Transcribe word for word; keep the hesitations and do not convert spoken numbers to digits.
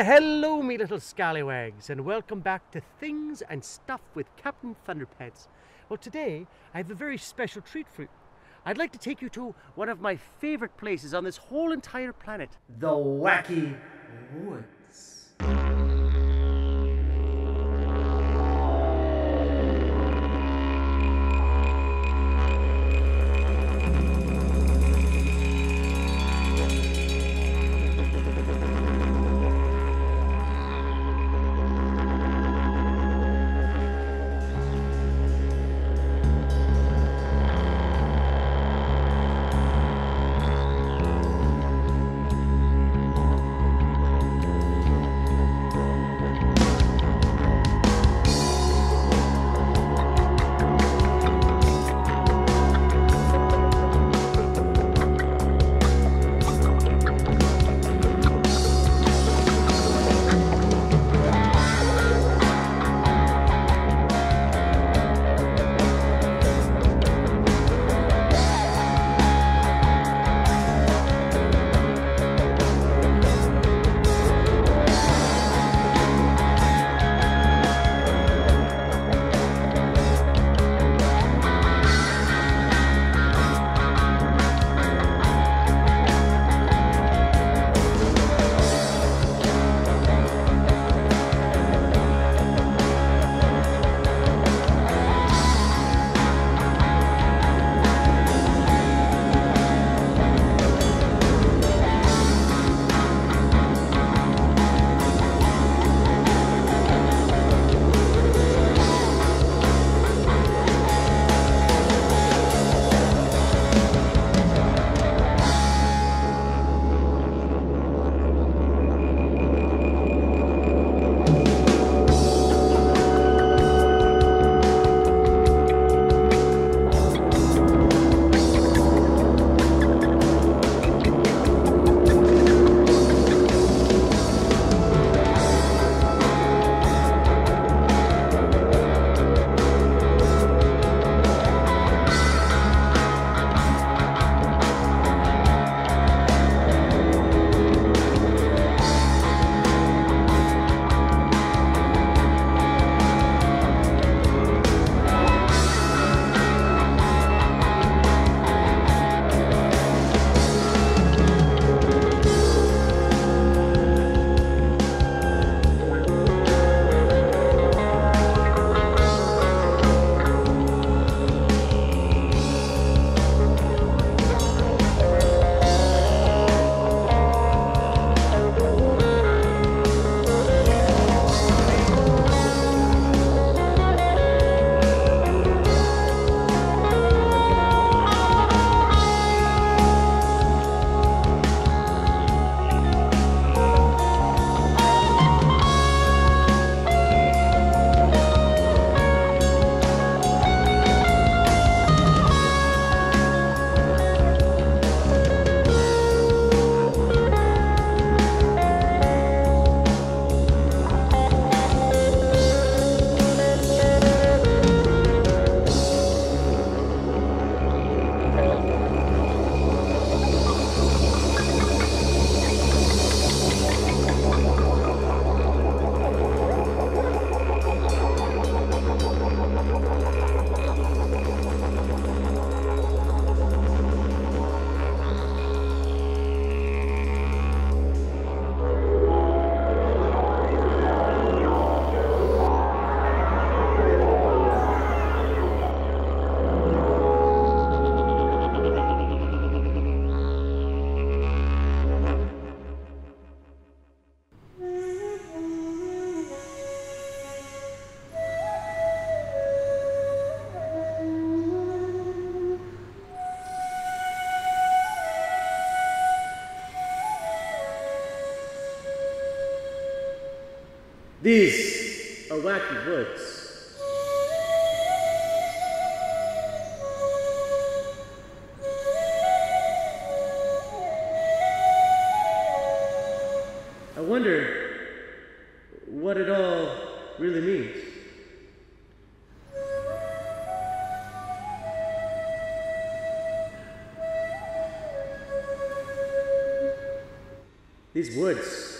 Why, hello, me little scallywags, and welcome back to Things and Stuff with Captain Thunderpants. Well, today I have a very special treat for you. I'd like to take you to one of my favorite places on this whole entire planet, the Wacky Woods. These are Wacky Woods. I wonder what it all really means. These woods